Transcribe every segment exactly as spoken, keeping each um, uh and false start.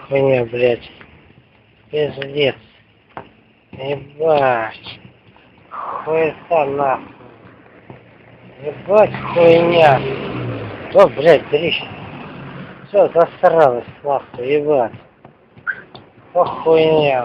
хуйня, блядь. Пиздец. Ебать. Хуета нахуй. Ебать хуйня. О, блядь, дрищ. Все, засралась нахуй, ебать. О, хуйня,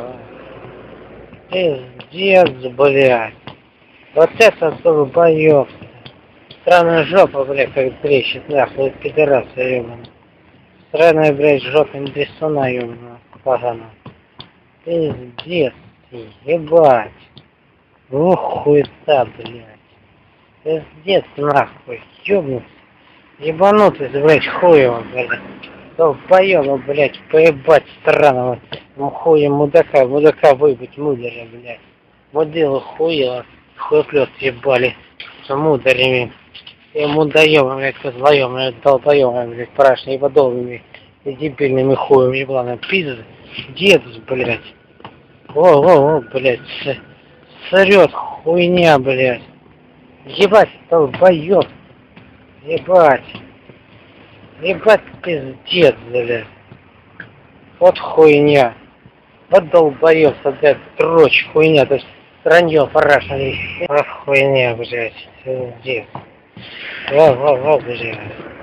блядь. Пиздец, блядь. Вот это долбоёб. Странная жопа, блядь, как трещит, нахуй, пидораса, ебаный. Странная, блядь, жопа индисона, ебаная, погана. Пиздец, ебать. Ну хуета, блядь. Пиздец, нахуй, ёбнуться. Ебанутый, блядь, хуево, блядь. Долбоёба, блядь, поебать странного. Ну хуя мудака, мудака выбыть мударя, блядь. Мудило хуело, хуеплёт ебали. С мударями. И мудаёбами, блядь, козлоёбами, долбоёбами, блядь, парашными подолбами. И дебильными хуями ебаными. Пиздец, дедус, блядь. О-о-о, блядь, сорёт хуйня, блядь. Ебать, долбоёб. Ебать. Ебать, пиздец, блядь. Вот хуйня. Вот долбоёб, блядь, дрочь, хуйня, то есть странье парашный. Вот хуйня, блядь, пиздец. Во-во-во, блядь.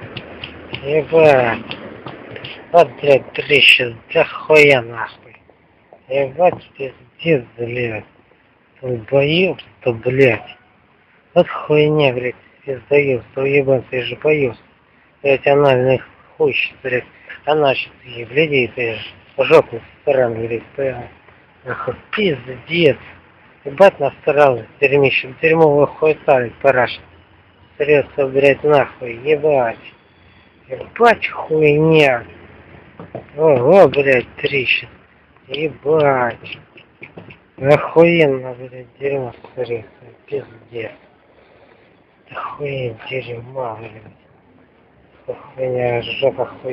Ебать. Вот, блядь, трещит, да хуя нахуй. Ебать, пиздец, блядь. Долбоёб-то, блядь. Вот хуйня, блядь, пиздоёб, уебанцы, я же боюсь. Блядь, анальный хуй, блядь. Она сейчас, блядь, ты жопу сторону, блядь, прямо. Нахуй, пиздец. Ебать насрал, дерьмище, дерьмовая хуйта, блядь, параш. Средство, блядь, нахуй, ебать. Ебать хуйня. Ого, блядь, трещит. Ебать. Охуенно, блядь, дерьмо средство, пиздец. Охуеть, дерьмо, блядь. Хуйня, жопа хуй.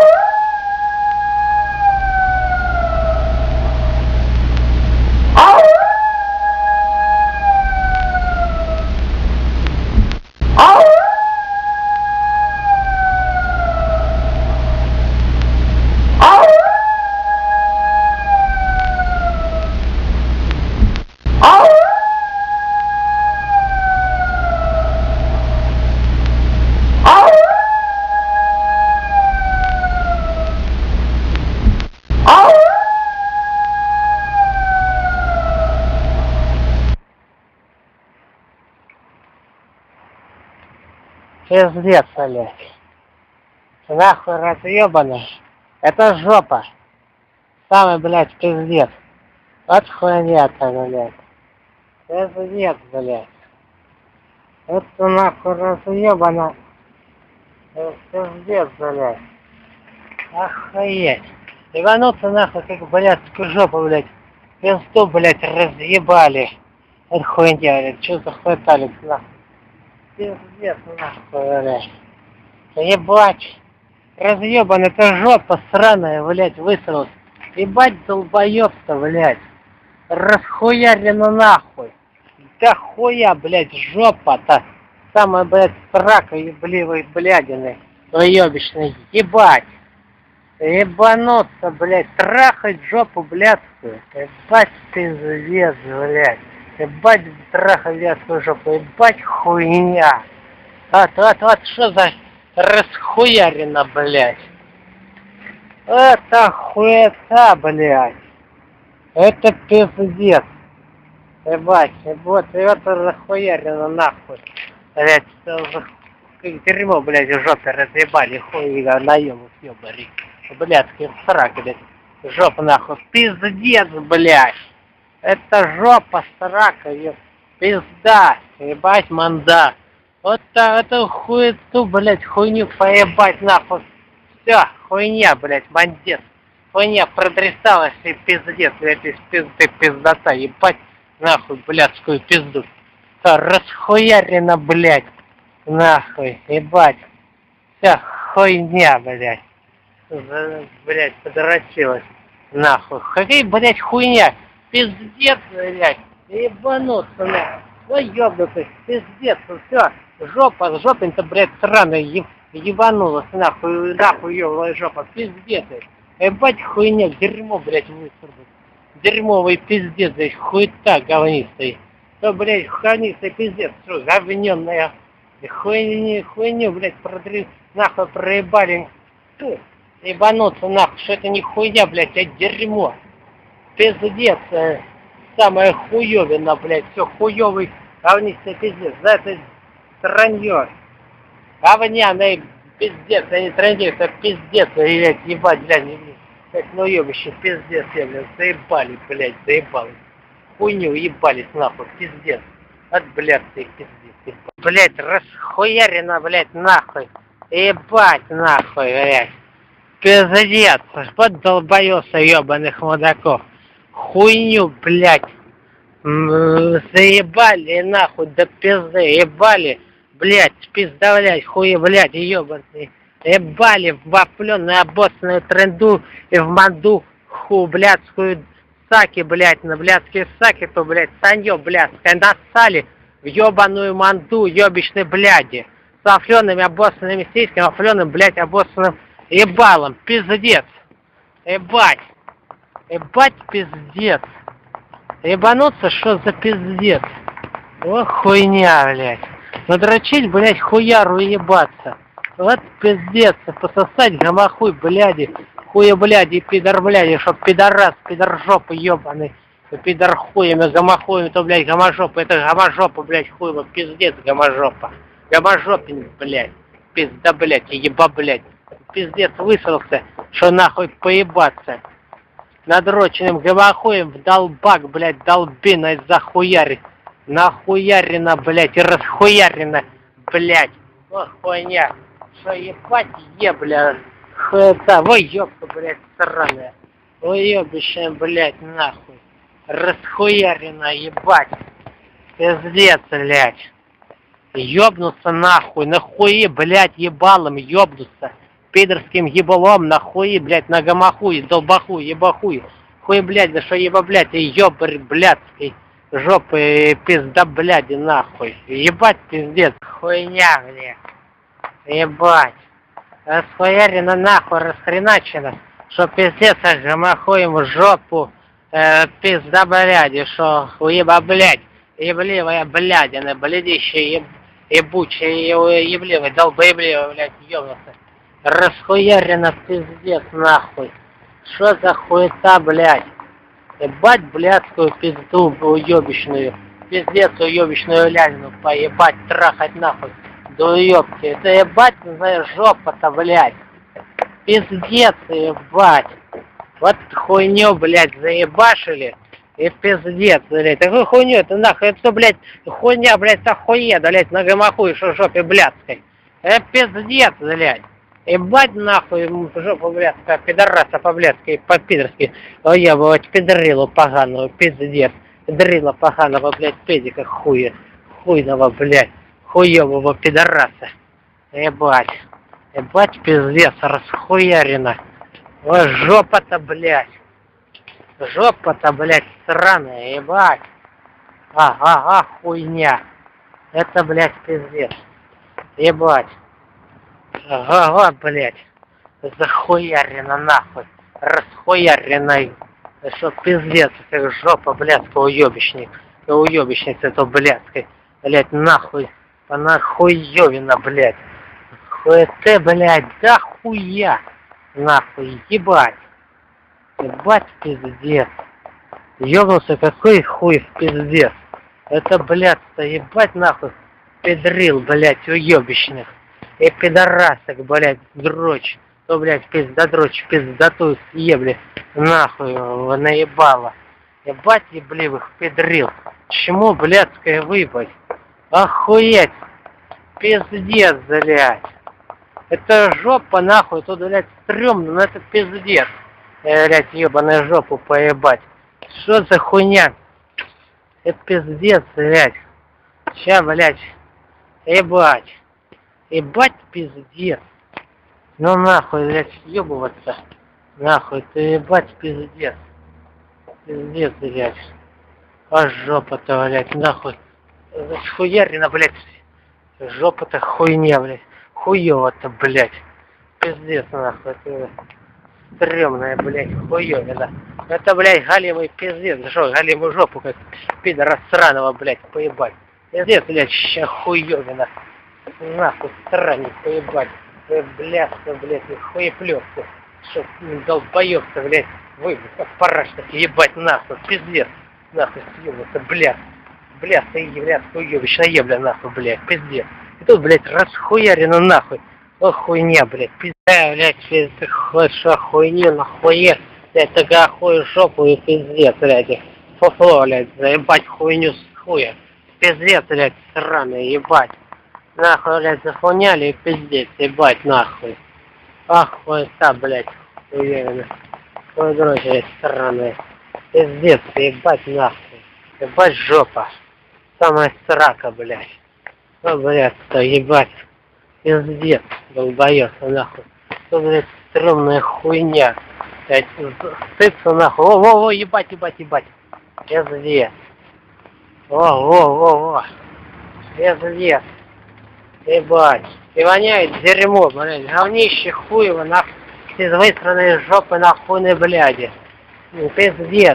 Пиздец, блядь. Нахуй разъебано. Это жопа. Самый, блядь, пиздец. Вот хуйня-то, блядь. Пиздец, блядь. Это нахуй разъебано. Пиздец, блядь. Охуеть. Ебануться нахуй, как, блядь, жопу, блядь. Пизду, блядь, разъебали. Это хуйня, блядь. Чё за хуйта, нахуй. Пиздец, нахуй, блядь. Ебать. Разъебан, это жопа сраная, блядь, высралась. Ебать долбоёб-то, блядь. Расхуярено нахуй. Да хуя, блядь, жопа-то. Самая, блядь, срака ебливой блядины. Уёбищной, ебать. Ебануться, блядь, трахать жопу блядскую. Ебать пиздец, блядь. Ебать трахать блядскую жопу. Ебать хуйня. Вот, вот, вот, что за расхуярено, блядь. Это хуета, блядь. Это пиздец. Ебать, вот, это расхуярено нахуй. Блядь, как дерьмо, блядь, в жопе разъебали, хуй, наёбов, ёбари. Блядский срак, блядь. Жопа нахуй. Пиздец, блядь. Это жопа срака, еб. Пизда. Ебать манда. Вот эту хуету, блядь, хуйню поебать нахуй. Все, хуйня, блядь, мандец. Хуйня продресалась и пиздец, блядь, из пизды пиздота. Ебать нахуй блядскую пизду. Все, расхуярено, блядь. Нахуй, ебать. Вся хуйня, блядь. Блядь, подрочилась. Нахуй. Какая, блядь, хуйня? Пиздец, блядь. Ебануться, нахуй. Ой, ёбнутый. Пиздец, все. Жопа, жопень-то, блядь, сраная, еб, ебанулась, нахуй, нахуй, ёбаная жопа. Пиздец. Ебать хуйня, дерьмо, блядь, высорбать. Дерьмовый пиздец, блядь, хуета говнистый. То, блядь, говнистый пиздец, что, говнёная. Хуйню, хуйню, блядь, продры, нахуй проебали. Ты, ебануться нахуй, что это не хуйня, блядь, а дерьмо. Пиздец, э, самая хуёвина, блядь, все хуёвый, говнистый пиздец. За это сранье. Говняный пиздец, а не сранье, это пиздец, блядь, ебать, блядь, как ну ёбище, пиздец, я, блядь, заебали, блядь, заебали. Хуйню ебались нахуй, пиздец. От блядцы, пиздец, ебать. Блядь, расхуярено, блядь, нахуй. Ебать, нахуй, блядь. Пиздец, вот долбоёса ёбаных мудаков. Хуйню, блядь, заебали нахуй, до пизды, ебали, блядь, спиздавлять, хуи, блядь, ёбаные. Ебали в вафлёную обоссанную тренду и в манду ху, блядскую саки, блядь, на блядские саки, то, блядь, саньё, блядское, нассали в ёбаную манду, ёбищной бляди, с вафлёными обоссанными сиськами, вафлёным, блядь, обоссанным ебалом, пиздец, ебать, ебать, пиздец, ебануться, что за пиздец, ох, хуйня, блядь, надрочить, блядь, хуяру и ебаться. Вот пиздец, пососать гомохуй, бляди, хуя, бляди, пидор, бляди, чтоб пидорас, пидоржопы ебаный, пидор хуями, гомохуями, то, блядь, гоможопа, это гоможопа, блядь, хуево, пиздец, гоможопа, гоможопин, блядь, пизда, блядь, еба, блядь, пиздец высрался, что нахуй поебаться, надроченным гомохуем в долбак, блядь, долбиной захуярить, нахуярина, блядь, и расхуярина, блядь, ох, хуйня. Что ебать, е, бля, хуета, ой, ёбка, блядь, сраная, ой, ёбищая, блядь, нахуй, расхуярина, ебать, пиздец, блядь, ёбнуться нахуй, нахуи, блядь, ебалом, ёбнуться, пидорским ебалом, нахуи, блядь, на гомохуй, долбахуй, ебахуй, хуй, блядь, да что еба, блядь, и ёбарь, блядский, жопы, пизда, блядь, нахуй, ебать, пиздец, хуйня, блядь. Ебать, расхуярено нахуй, расхреначено, что пиздец, гомохуем в жопу, э, пизда, бляди, что уеба, блядь, ебливая блядина, блядище, еб, ебучая, ебливая, долбоебливая, блядь, ёбнулся, расхуярено, пиздец, нахуй, что за хуета, блядь, ебать, блядскую пизду уебищную, пиздец, уебищную ляльну, поебать, трахать, нахуй. Да ёбки, это ебать, знаешь, жопа-то, блядь. Пиздец, ебать. Вот хуйню, блядь, заебашили. И пиздец, блядь. Такую хуйню, это нахуй, это все, блядь, хуйня, блядь, охуе, блядь, на гомохуй, что жопе блядской. Это пиздец, блядь. Ебать нахуй, жопу блядская, пидораса по-блядски, по-пидорски. Ой, ебать, пидрилу поганого, пиздец. Пидрила поганого, блядь, педика хуя. Хуйного, блядь. Хуёвого пидораса. Ебать. Ебать, пиздец, расхуярено. Вот жопа-то, блядь. Жопа-то, блядь, сраная, ебать. Ага-ага, хуйня. Это, блядь, пиздец. Ебать. Ага-ага, блядь. Захуярено, нахуй. Расхуярено. Что пиздец, как жопа, блядского уёбищник. Уёбищница, это блядской. Блядь, нахуй. Она хуёвина, блядь. Хуэте, блядь, да хуя. Нахуй, ебать. Ебать, пиздец. Ёбнулся, какой хуй в пиздец. Это, блядь-то, ебать, нахуй. Педрил, блядь, уёбищных. И пидорасок, блядь, дрочь. То, блядь, пиздодрочь, пиздатую съебли. Нахуй, наебало. Ебать, ебливых педрил. Чему, блядская, выебать? Охуеть! Пиздец, блядь! Это жопа, нахуй, тут, блядь, стрёмно, но это пиздец. Э, блядь, ебаная жопу поебать. Что за хуйня? Это пиздец, блядь. Ща, блядь. Ебать. Ебать, пиздец. Ну нахуй, блядь, ёбываться. Нахуй, ты ебать, пиздец. Пиздец, блядь. А жопа-то, блядь, нахуй. Хуярина, блядь. Жопа-то хуйня, блядь. Хуёво-то, блядь. Пиздец, нахуй. стрёмная, блядь, хуёвина. Это, блядь, галимый пиздец. Что, галимую жопу, как пидора сраного, блядь, поебать. Пиздец, блядь, ща хуёвина. Нахуй, странник, поебать. Ты, бляска, блядь, и хуеплёвка. Что, долбоёбка, блядь, вы, как параш-то, ебать, нахуй, пиздец. Нахуй, съёбаться, блядь. Блядь, ты, блядь, хуёвищная ебля, нахуй, блядь, пиздец. И тут, блядь, расхуярено, нахуй. О, хуйня, блядь, пизда, блядь, ты что, хуйню, нахуя, блядь, такая хуй жопу и пиздец, блядь, фуфло, блядь, заебать хуйню с хуя, пиздец, блядь, сраный, ебать, нахуй, блядь, захуняли и пиздец, ебать, нахуй, ах, хуйта, блядь, уверенно, хуй дрочь, блядь, сраная, пиздец, ебать, нахуй, ебать жопа, самая срака, блядь, ну, блядь, ебать. Пиздец, долбоёбка, нахуй. Что, блядь, стрёмная хуйня. Блядь, стыдся, нахуй. Во-во-во, ебать, ебать, ебать. Пиздец. Во-во-во-во. Пиздец. Ебать. И воняет дерьмо, блядь. Говнище хуево, нахуй. Из высранной жопы нахуйной бляди. Пиздец.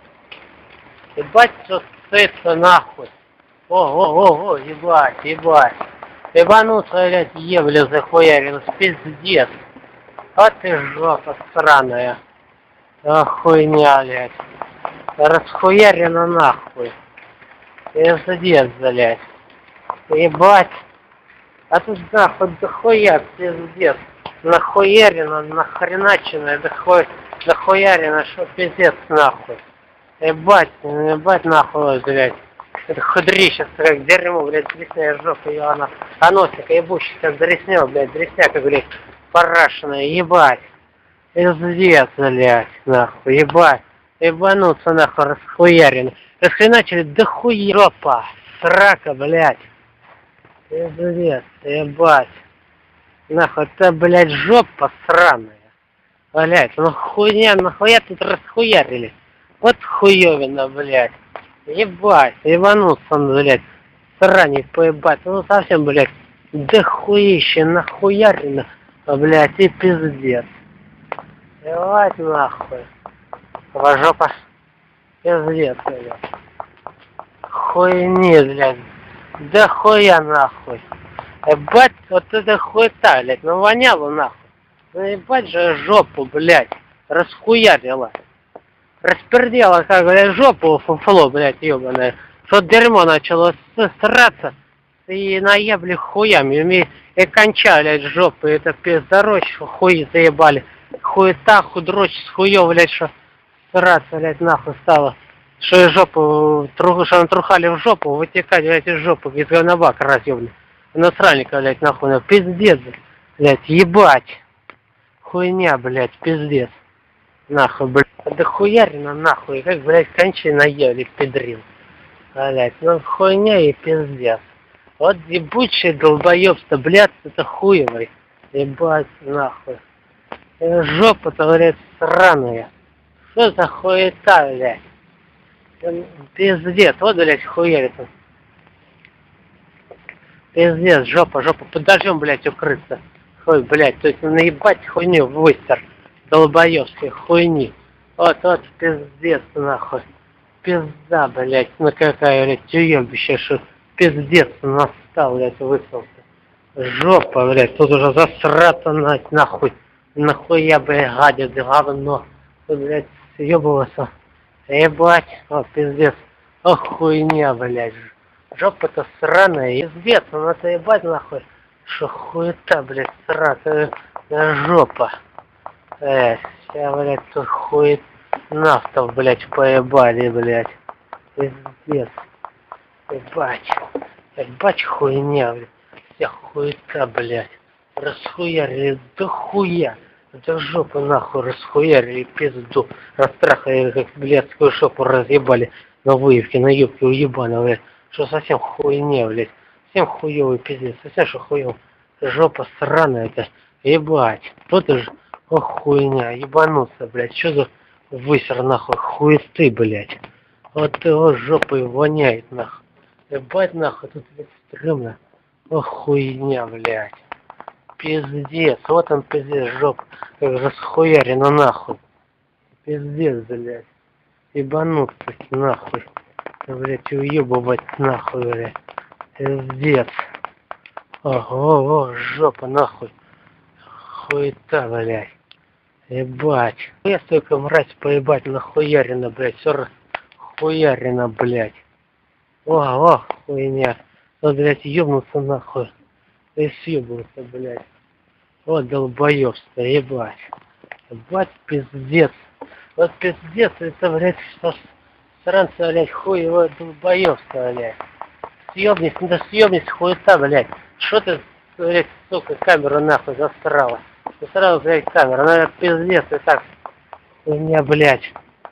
Ебать, что стыдся, нахуй. О-о-о-о, ебать, ебать. Ебануться, блядь, ебля захуярилась, пиздец. Вот ты жопа сраная. А хуйня, блядь. Расхуярена нахуй. Пиздец, блядь. Ебать. А тут нахуй дохуя, пиздец. Нахуярена, нахреначена, дохуя, дохуярена, что пиздец нахуй. Ебать, ебать нахуй, блядь. Это худрище, как дерьмо, блядь, дресняя жопа, ее она, а носик ебущий, как дреснел, блядь, дресняка, блядь, парашенная, ебать, пиздец, блядь, нахуй, ебать, ебануться, нахуй, расхуярен, расхреначили, да хуй, жопа, срака, блядь, пиздец, ебать, нахуй, это, блядь, жопа сраная, блядь, ну хуйня, нахуя тут расхуярили, вот хуёвина, блядь. Ебать, ебануться, блядь, сраник поебать, ну совсем, блядь, да хуище, нахуярено, блядь, и пиздец. Ебать нахуй. Жопа, пиздец, блядь. Хуйни, блядь, да хуя нахуй. Ебать, вот это хуйта, блядь, ну воняло нахуй. Ну ебать же жопу, блядь, расхуярила. Распердела, как, блядь, жопу фуфло, блядь, ебаное. Что дерьмо начало сраться и наебли хуями. И конча, блядь, жопы, это пиздарочь, хуи заебали. Хуета, худрочь с хуё, блядь, что сраться, блядь, нахуй стало. Что из жопу, тру, что натрухали в жопу, вытекать, блядь, из жопы, из говнобака разъебли. Насральника, блядь, нахуй, на пиздец, блядь, ебать. Хуйня, блядь, пиздец. Нахуй, блядь. Да хуярина нахуй, как, блядь, кончи наели, педрил. Блядь, ну хуйня и пиздец. Вот ебучий долбоёбство, блядь, это хуевый. Ебать, нахуй. Жопа-то, блядь, сраная. Что за хуета, блядь? Пиздец, вот, блядь, хуярится. Пиздец, жопа, жопа, под дождем, блядь, укрыться. Хуй, блядь, то есть наебать хуйню в выстер. Долбоёбской хуйни. Вот, вот, пиздец, нахуй. Пизда, блядь, ну какая, блядь, уёбище, что пиздец настал, блядь, выслался. Жопа, блядь, тут уже засрато, нахуй. Нахуя, блядь, гадит, говно. Тут, блядь, съёбывался. Ебать, о, пиздец. Ох, хуйня, блядь. Жопа-то сраная, пиздец, ну это ебать, нахуй. Что хуета, блядь, сратая жопа. Эх, сейчас, блядь, тут хует нафтов, блядь, поебали, блядь. Пиздец. Ебать. Ебать хуйня, блядь. Вся хуета, блядь. Расхуярили до хуя. Да жопу нахуй расхуярили, пизду. Растрахали, как блядскую шопу разъебали на выевке, на юбке уебана, блядь. Что совсем хуйня, блядь. Совсем хуёвый пиздец. Совсем что хуёвый. Жопа сраная-то. Ебать. Вот же. Ох, хуйня, ебануться, блядь, что за высер, нахуй, хуесты, блядь. Вот его жопой воняет, нахуй. Ебать, нахуй, тут, блядь, стрёмно. Ох, хуйня, блядь. Пиздец, вот он пиздец, жоп, как расхуярено нахуй. Пиздец, блядь. Ебануться нахуй. Блядь, уебывать нахуй, блядь. Пиздец. Ого, о, жопа нахуй. Хуета, блядь. Ебать. Я столько мразь поебать нахуярено, блядь. Все хуярено, блядь. О, о, хуйня. Вот, блядь, ебнуться нахуй. И съебываться, блядь. Вот долбоёбство, ебать. Ебать, пиздец. Вот пиздец, это, блядь, что сранца, блядь, хуй его долбоёбство, блядь. Съебнись, да съебнись, хуета, блядь. Что ты, блядь, сука, камеру нахуй засрала? Засрала, блядь, камеру, ну это пиздец, и так. Хуйня, блядь.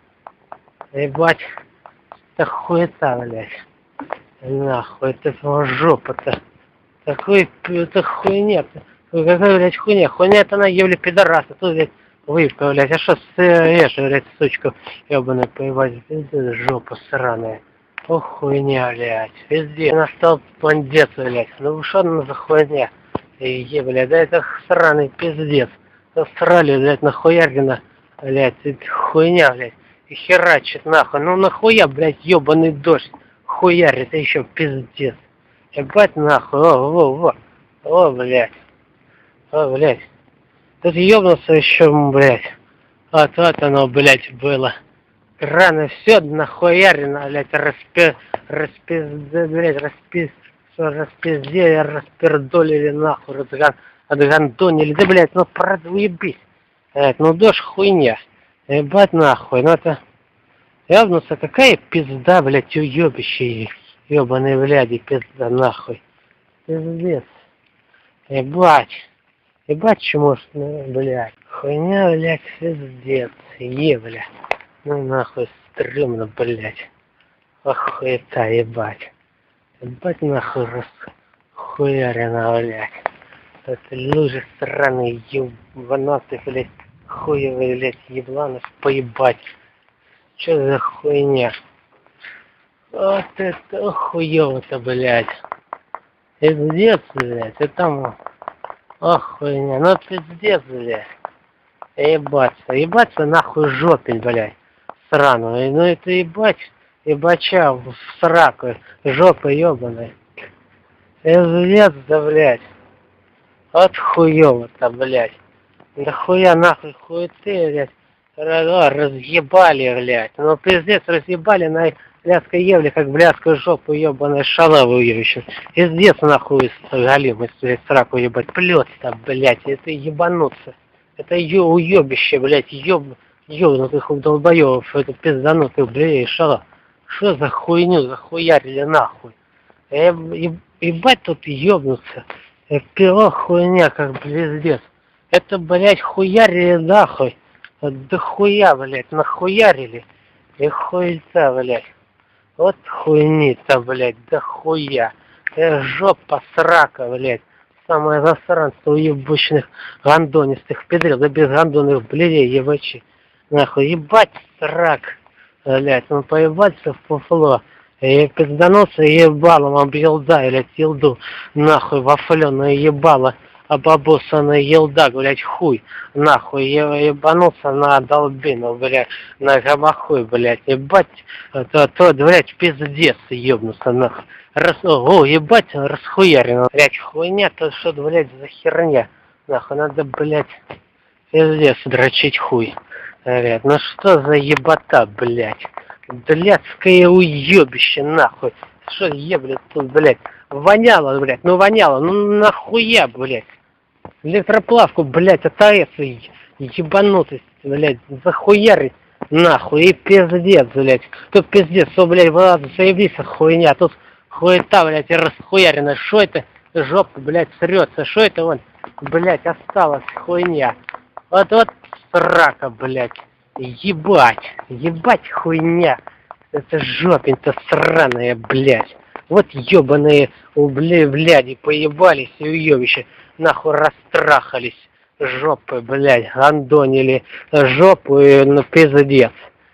Ебать. Это хуета, блядь. Нахуй, это жопа-то. Такой, это хуйня. Какая, блядь, хуйня? Хуйня это она, блядь, пидораса. Тут, блядь, выпка, блядь. А что ешь, блядь, сучка ебаная, поебать. Пиздец, жопа сраная. Ох, хуйня, блядь. Везде. Настал пандец, блядь. Ну что она за хуйня? Е, блядь, да это сраный пиздец. Засрали, блядь, нахуярина, блядь. Это хуйня, блядь. И херачит нахуй. Ну нахуя, блядь, ебаный дождь. Хуярь, это еще пиздец. Ебать нахуй, о, во, во, о, блядь, о, блядь, тут ебнулся еще, блядь, вот, вот оно, блядь, было, краны, все нахуярено, блядь, распи, распи, блядь, распи, распиздели, распердолили нахуй, разган, отгандонили, да, блядь, ну, уебись, блядь, ну, дождь хуйня, ебать нахуй, ну, это, ебнулся, какая пизда, блядь, уебище. Ёбаные бляди, пизда нахуй. Пиздец. Ебать. Ебать чмошная, блядь. Хуйня, блядь, пиздец. Е, блядь. Ну нахуй стрёмно, блядь. Охуета, ебать. Ебать нахуй расхуярено, блядь. Это лужи сраные, ебанатые, блядь. Хуевые, блядь, ебланы, поебать. Чё за хуйня? Вот это хуёво-то, блядь. Пиздец, блядь. И там... Ох, хуйня. Ну, пиздец, блядь. Ебаться. Ебаться нахуй жопень, блядь. Сраную. Ну, это ебать. Ебача в сраку. Жопа ебаная. Пиздец, да, блядь. Вот хуёво-то, блядь. Да хуя нахуй хуеты, блядь. Разъебали, блядь. Ну, пиздец, разъебали на... Бляска ебли, как бляскую жопу ебаная шалаву ебищу. Пиздец нахуй галимый, блядь, сраку ебать. Плёт-то, блядь, это ебануться. Это ё уебище, блядь, еб... ёбнутых долбоёбов, это пизданутых, блядь, шалав. Что за хуйню захуярили нахуй? Еб... Ебать тут ебнуться. Пила хуйня, как пиздец. Это, блядь, хуярили нахуй. Да хуя, блядь, нахуярили. И хуйца, блядь. Вот хуйни-то, блядь, да хуя. Э, жопа срака, блядь. Самое засранство уебучных гандонистых педрил, да без гандонных блядей, ебачи. Нахуй, ебать срак, блядь, он поебаться в фуфло. И пизданулся ебалом об елда, блядь, елду, нахуй, вафленое ебало. Обобусанная елда, блядь, хуй, нахуй, ебанулся на долбину, блядь, на гамахуй, блядь, ебать, то, то, блядь, пиздец, ебнулся, нахуй, Рас, о, ебать, расхуярено, блядь, хуйня, то что, блядь, за херня, нахуй, надо, блядь, пиздец, дрочить хуй, блядь, ну что за ебота, блядь, блядское уебище, нахуй, что еблет тут, блядь, воняло, блядь, ну воняло, ну нахуя, блядь. Электроплавку, блядь, АТС, ебанутость, блядь, захуярить, нахуй, и пиздец, блядь. Тут пиздец, что, блядь, ладно, заебись, хуйня, тут хуета, блядь, и расхуярено. Шо это, жопа, блядь, срется, шо это, вон, блядь, осталось, хуйня. Вот-вот, срака, блядь, ебать, ебать, хуйня. Это жопень-то сраная, блядь. Вот ебаные, бля, бляди, поебались и уебища. Нахуй растрахались. Жопы, блядь, гандонили жопу и ну пиздец.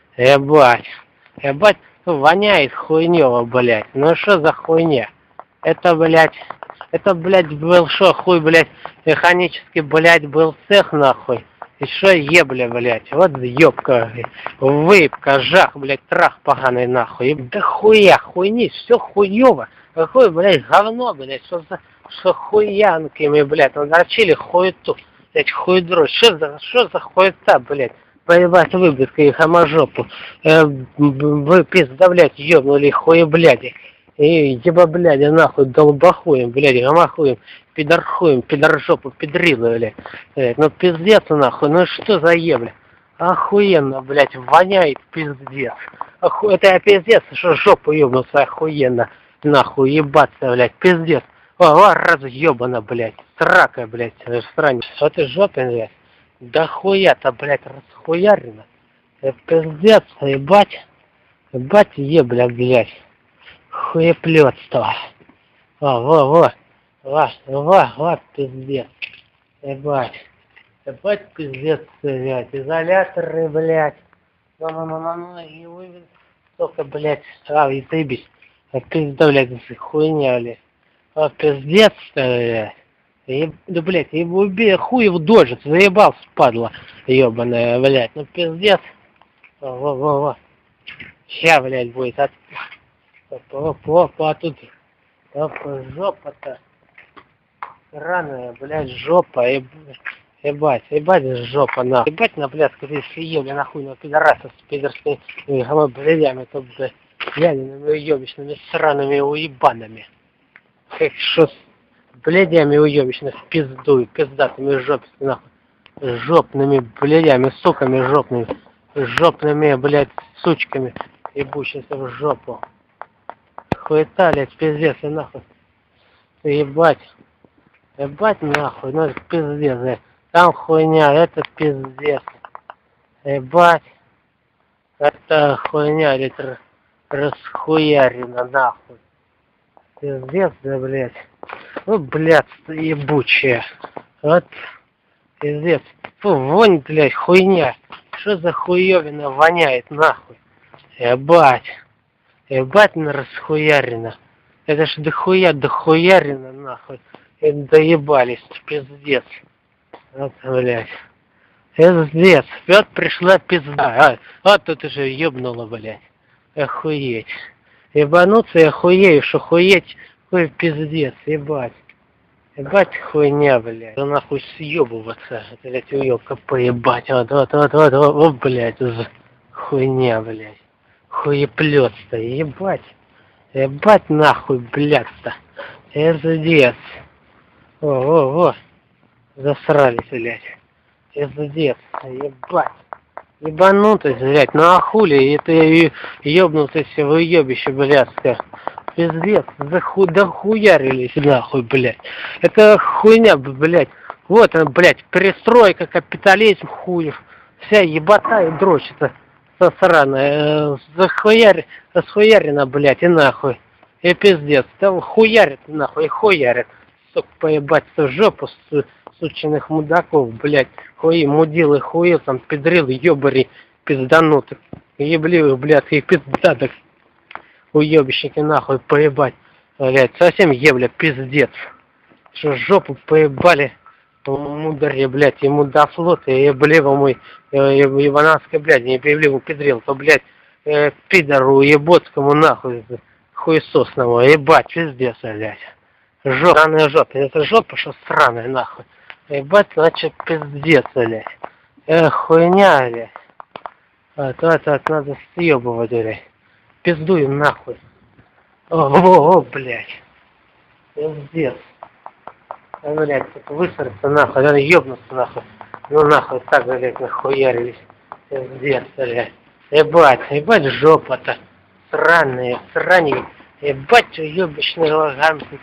Ебать. Ебать, воняет хуйнёво, блядь. Ну что за хуйня? Это, блядь, Это, блядь, был шо, хуй, блядь, механический, блядь, был цех, нахуй. И шо ебля, блядь, вот ёбка, выебка, жах, блядь, трах поганый, нахуй. И да хуя, хуйни, все хуёво. Какое, блядь, говно, блядь, что за, что хуянками, блядь, надрочили хуету, блядь, хуйдру, что за, что за хуета, блядь. Поебать выбеска и хаможопу. Э, вы пизда, блядь, ёбнули хуебляди. И еба, блядь, нахуй долбохуем, блядь, гомохуем, пидорхуем, пидоржопу, педрилы, блядь. Блядь. Ну пиздец нахуй, ну что за ебля? Охуенно, блядь, воняет пиздец. Оху... Это я пиздец, что жопу ёбнулся охуенно. Нахуй ебаться, блядь, пиздец. О, о разъебана, блядь, срака, блядь, странец. Что ты жопин, блядь? Да хуя-то, блядь, расхуярено. Это пиздец, ебать. Ебать ебля, блядь. Хуеплётство. Во, во, во. Во, во, во, пиздец. Ебать. Ебать, пиздец, блядь. Изоляторы, блядь. Ну-ну-ну-ну, и вывез. Только, блядь, а, и заебись. А пизда, блядь, хуйня, блядь. А, пиздец, блядь. Еб... Да, блядь, его убей, хуй его дожит, заебал, спадла, ебаная, блядь, ну пиздец. Во-во-во. Ща, блядь, будет от... Опа, тут... Опа, жопа-то. Сраная, блядь, жопа, еб... ебать, ебать, жопа, нахуй. Ебать на пляску, ты съели, нахуй, на пидорасов с пидорскими блядями, то, блядь, ядиными уебищными сраными уебанами. Как шо... блядями уебищных пиздуй, пиздатыми жопистыми, нахуй, жопными блядями, суками жопными, жопными, блядь, сучками, ебущимся в жопу. Хуета, блядь, пиздец, и нахуй. Ебать, ебать нахуй, ну это пиздец, блядь. Там хуйня, это пиздец. Ебать, это хуйня, блядь, расхуярено, нахуй. Пиздец, да, блядь. Ну, блядь, ебучая. Вот, пиздец. Фу, вонь, блядь, хуйня. Что за хуёвина воняет, нахуй? Ебать. Ебать на расхуярено. Это ж дохуя дохуярено, нахуй. И доебались, пиздец. Вот, блядь. Пиздец. Вот пришла пизда. А, вот тут уже ёбнула, блядь. Охуеть. Ебануться и охуеешь, охуеть. Ой, пиздец, ебать. Ебать хуйня, блядь. Да нахуй съебываться. Блядь, уёбка поебать. Вот, вот, вот, вот, вот, вот, блядь. Хуйня, блядь. Хуеплёт-то, ебать. Ебать нахуй, блядь-то. Пиздец. О, о, о. Засрались, блядь. Пиздец, ебать. Ебанутость, блядь, ну а хули, это ёбнутость в ёбище, блядское. Пиздец, заху, дохуярились, нахуй, блядь. Это хуйня, блядь. Вот он, блядь, перестройка, капитализм, хуев. Вся ебота и дрочь это сосраная. Захуяр, расхуярена, блядь, и нахуй. И пиздец, там хуярит, нахуй, и хуярит. Сука, поебать в жопу, с, сучиных мудаков, блядь. Хуи, мудилы, хуи, там, педрилы, ёбари, пизданутых. Ебливых, блядь, и пиздатых. Уебищники, нахуй, поебать. Блядь, совсем ебля, пиздец. Что жопу поебали. Мударе, блядь, ему до флота, и ебливому, ебананской, блядь, не пиебливому педрил, то, блядь, э, пидору ебоцкому, нахуй, хуесосному, ебать, пиздец, блядь. Жопа, сраная жопа, это жопа, что сраная, нахуй. Ебать, значит, пиздец, блядь. Эх, хуйня, блядь. А то, то, надо съебывать, блядь. Пиздуем, нахуй. О, о, о, блядь. Пиздец. А, блядь, это высраться, нахуй, надо ёбнуться, нахуй. Ну, нахуй, так, блядь, нахуярились. Пиздец, блядь. Ебать, ебать, жопа-то. Сраные, сраней. Ебать, ёбищный лаганский.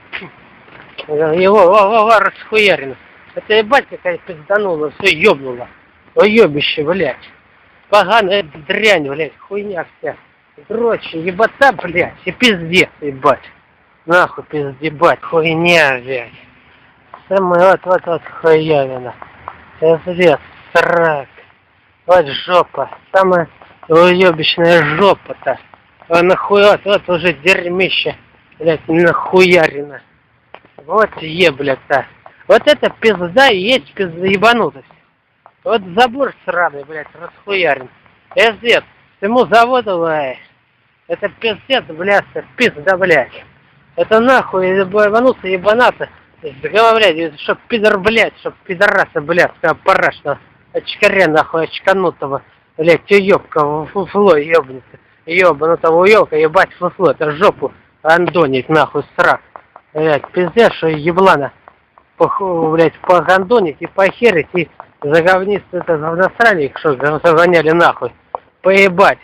Его, во, во, во, расхуярено. Это ебать какая пизданула, все ёбнула. О, ёбище, блядь. Поганая дрянь, блядь, хуйня вся. Дрочь, ебота, блядь, и пиздец, ебать. Нахуй, пиздебать, хуйня, блядь. Самая вот, вот, вот, хуявина. Пиздец, срак. Вот жопа. Самая уебищная жопа-то. А нахуй, вот, вот уже дерьмище, блядь, нахуярина. Вот еблядь-то. Вот это пизда и есть пизда ебанутость. Вот забор сраный, блядь, расхуярен. Пиздец. Ему заводу, блядь. Это пиздец, блядь, пизда, блядь. Это нахуй ебануться, ебанаться. Блядь, чтоб пидор, блядь, чтоб пидораса, блядь, парашного. Очкаря, нахуй, очканутого. Блядь, уёбка, фуфло, ёбнется. Ёбанутого уёбка, ебать фуфло. Это жопу андонить, нахуй, срак. Блядь, пиздец, что еблана. Блядь, погандонить и похерить, и заговниться это говностранник, что загоняли нахуй. Поебать.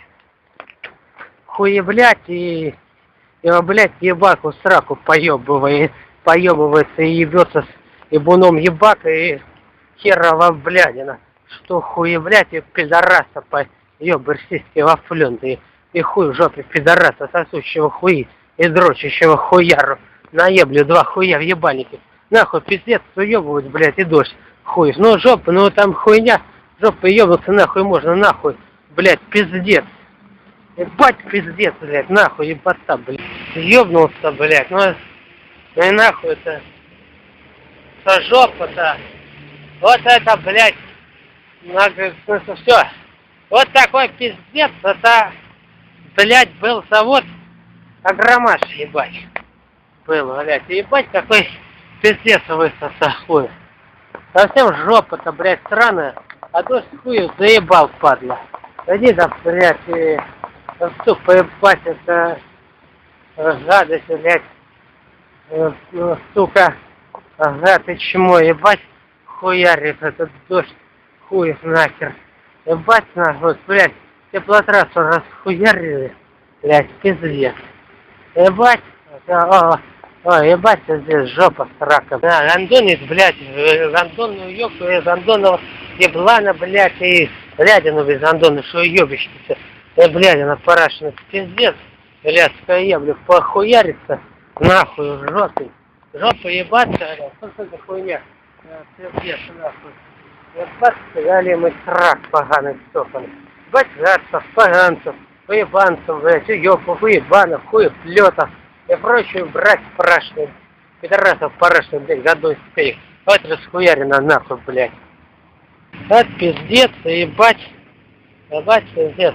Хуеблять и... И, блядь, ебаку сраку поебывает, поебывается и ебется с ебуном ебака и херова блядина. Что хуеблять и пидораса поебырсистый вафлен, и, и хуй в жопе пидораса, сосущего хуи и дрочащего хуяру. Наеблю два хуя в ебальнике. Нахуй пиздец уебывать, блядь, и дождь. Хуй. Ну жопа, ну там хуйня. Жопа ебаться нахуй можно, нахуй. Блядь, пиздец. Ебать, пиздец, блядь, нахуй, ебаться, блядь. Ёбнулся, блядь, ну, ну и нахуй это. Что жопа-то. Вот это, блядь. Ну, все. Вот такой пиздец, это, блядь, был завод Агромаш, ебать. Был, блядь. Ебать, какой пиздец высоса, хуй. Совсем жопа-то, блядь, сраная. А дождь хуй заебал, падла. Иди там, блядь, и... Сука, поебать, это... Гадость, блядь. Ну, сука. Ага, ты чмо, ебать. Хуярит этот дождь. Хуев нахер. Ебать, нахуй, блядь. Теплотрассу расхуярили. Блядь, пиздец. Ебать. О, о, ебать, здесь жопа срака. Да, гандонит, блядь, гандонную ёбку, и гандонного еблана, блядь, и блядину без гандона, что ёбищница. Э, блядина парашина, пиздец. Блядь, скоебли, похуярится. Нахуй, в жопе. Жопа ебаться, блядь, что это хуйня? Пиздец, нахуй. Ебаться, галимый срак поганый стопан. Ебать, гадцев, поганцев, поебанцев, блядь, уёбков, уебанов, хуеплётов. И прочую брать парашную. Пидорасов парашную, блядь, годой спей. Вот расхуярено нахуй, блядь. Вот пиздец, ебать. Ебать, пиздец.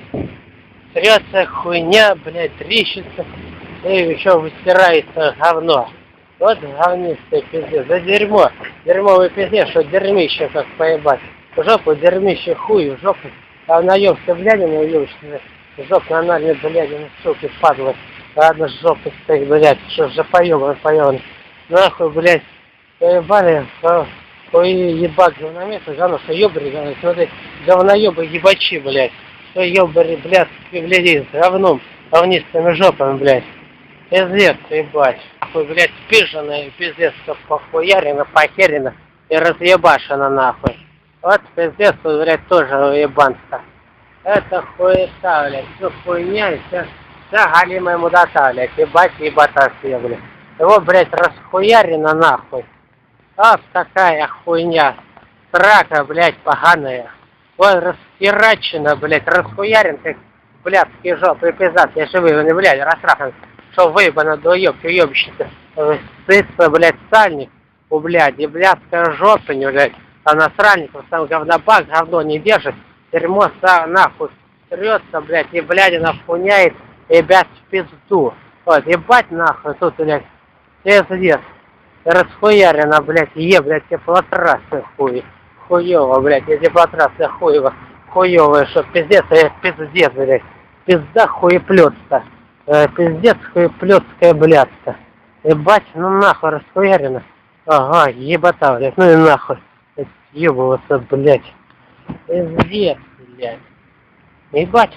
Трется хуйня, блядь, трещится. И еще выстирается говно. Вот говнистый пиздец. За дерьмо. Дерьмовый пиздец, что дерьмище как поебать. В жопу дерьмище хуй, в жопу. А наёбся блядина уёбищная. В жопу анальной блядина, суки, падла. Ладно, жопы стоит, блядь, что же поёбан, поёбан. Нахуй, блядь, поебали, ой, ебать, говноместо, говно, что ёбари, говно, смотри, говноёбы ебачи, блядь. Что ёбари, блядь, блядь, с говном, говнистыми жопами, блядь. Пиздец, ебать. Нахуй, блядь, спиженная, пиздец, что похуярено, похерено и разъебашено, нахуй. Вот пиздец, блядь, тоже ебанство. Это хуета, блядь, все хуйня и все. Да, галимая мудата, блядь, ебать, ебата все, блядь. Его, блядь, расхуярено нахуй. Ах, такая хуйня. Срака, блядь, поганая. Вот расхерачена, блядь, расхуярен, как блядские жопы, пиздат, я живой, не, блядь, растрахан. Что выебано до ёбки, ёбищница. Сыться, блядь, сальник. У, блядь, и блядская жопа, не, блядь. А на сральников сам говнобак говно не держит. Дерьмо, сам, нахуй, трется, блядь, и блядина вкуняет. Ебать в пизду. Вот, ебать нахуй, тут, блядь, пиздец. Расхуярено, блядь, е, блядь, теплотрассы хуй. Хуёво, блядь, я теплотрассы хуево. Хуёвое, что пиздец, а я пиздец, блядь. Пизда хуеплётка. Э, пиздец хуеплётская блядка. Ебать, ну нахуй расхуярено. Ага, ебата, блядь, ну и нахуй. Ёбываться, блядь. Пиздец, блядь. Ебать.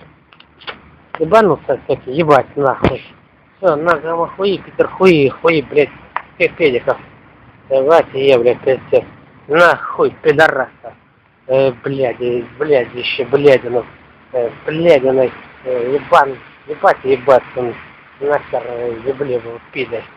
Ебанулся всякий, ебать, нахуй. Все, нахуй, хуи, Питер, хуи, хуи, блядь, педиков. Давайте, я, блядь, пиздец. Нахуй, пидораса. Э, блядь, блядь, еще, блядину. Э, блядиной, э, ебан, ебать, ебать, нахер, еблевый, пидор.